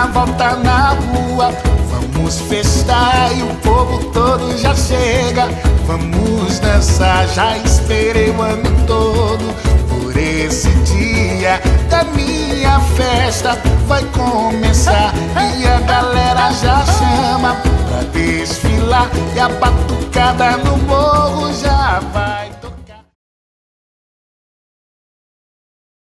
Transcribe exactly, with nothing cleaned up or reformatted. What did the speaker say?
volta na rua. Vamos festar e o povo todo já chega. Vamos dançar, já esperei o ano todo por esse dia da minha festa. Vai começar e a galera já chama pra desfilar, e a batucada no morro já vai.